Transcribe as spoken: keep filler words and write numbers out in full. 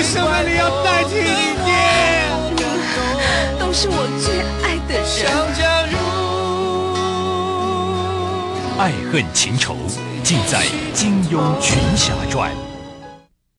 什么你要代替你爹？ 都是我最爱的人。 爱恨情仇尽在金庸群侠传。